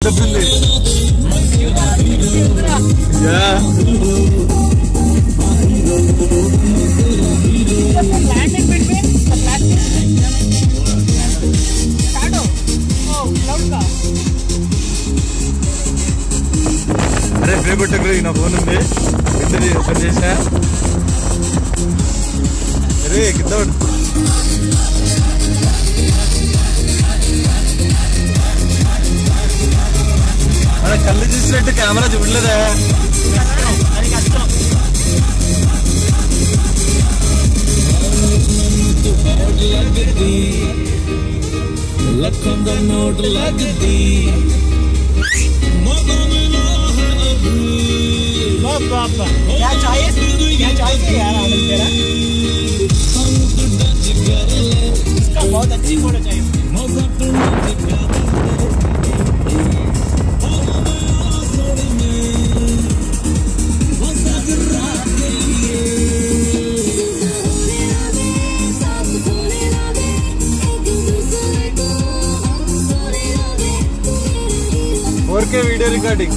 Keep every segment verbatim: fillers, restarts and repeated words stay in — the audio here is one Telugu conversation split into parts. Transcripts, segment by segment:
అరే బ్రేక్ కొట్టకు నా ఫోన్ ఉంది ఇద్దరు పని చేసా అరే కింద మన కళ్ళు చూసినట్టు కెమెరా చూడలేదా लखन दा नोट लगदी बाबा क्या चॉइस क्या चॉइस है यार आनंद तेरा इसका बहुत अच्छी फोटो चाहिए फोर के वीडियो रिकॉर्डिंग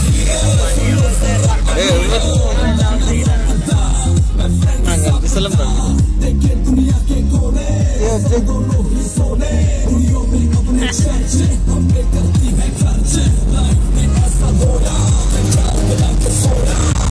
Salam